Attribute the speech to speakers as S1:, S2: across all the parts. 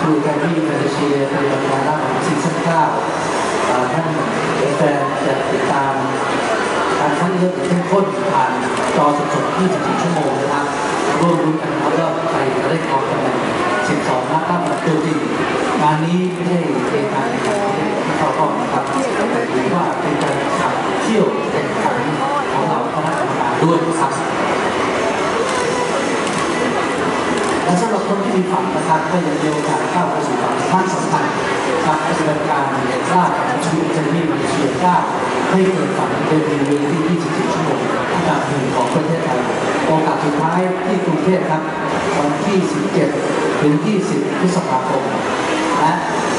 S1: ดูกันที่มาเลเซียเป็นรายการล่าของซีซั่น 9ท่านแฟนจะติดตามการคัดเลือกเข้มข้นผ่านจอสดๆ24 ชั่วโมงนะครับร่วมรุ้นกันแล้วก็ใครจะได้ครองตำแหน่ง12 นักตั้งตัวจริงงานนี้ไม่ใช่เป็นการแข่งขันที่เข้ารอบนะครับแต่ถือว่าเป็นการขับเที่ยวแข่งขันของเราคณะกรรมการด้วยครับและสำหรับคนที่มีฝันนะครับก็ยังมีโอกาสก้าวไปสู่ฝันครั้งสำคัญกับปฏิบัติการล่าของชีวิตเจนนี่มาเลเซีย9ให้เกิดฝันเป็นเวที24 ชั่วโมงอันดับหนึ่งของประเทศไทยโอกาสสุดท้ายที่กรุงเทพครับวันที่ 17 ถึง 20 พฤษภาคมและ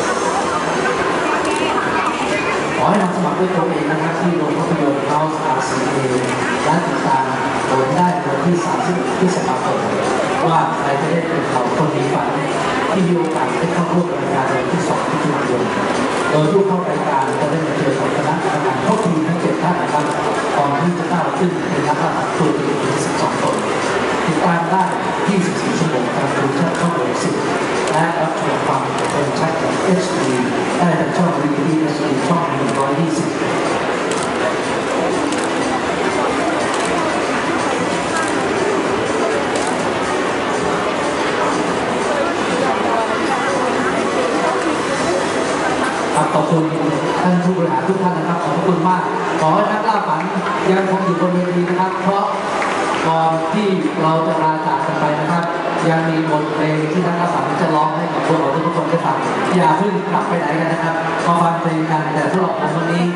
S1: ขอให้มาสมัครด้วยตัวเองนะครับที่โรงภาพยนตร์ House RCA และติดตามผลได้วันที่ 30 พฤษภาคมว่าใครจะได้เป็นเขาคนมีฝันที่มีโอกาสได้เข้าร่วมรายการวันที่ 2 มิถุนายนโดยผู้เข้ารายการจะได้มาเจอกับคณะกรรมการทุกทีมทั้ง 7 ท่านนะครับก่อนที่จะก้าวขึ้นเป็นนักล่าฝันตัวจริงถึง 12 คนติดตามได้ 24 ชั่วโมงทางทูชั่นช่อง10และรับชมความเป็นชัดจาก HD ได้ทางช่อง VTV ช่อง 120ขอบคุณท่านผู้บริหารทุกท่านนะครับขอบคุณมากขอให้นักล่าฝันยังคงอยู่บนเวทีนะครับเพราะก่อนที่เราจะลาจากกันไปนะครับยังมีบทเพลงที่นักล่าฝันจะร้องให้กับพวกเราทุกคนได้ฟังอย่าเพิ่งกลับไปไหนกันนะครับมาฟังเพลงกันแต่สำหรับผมวันนี้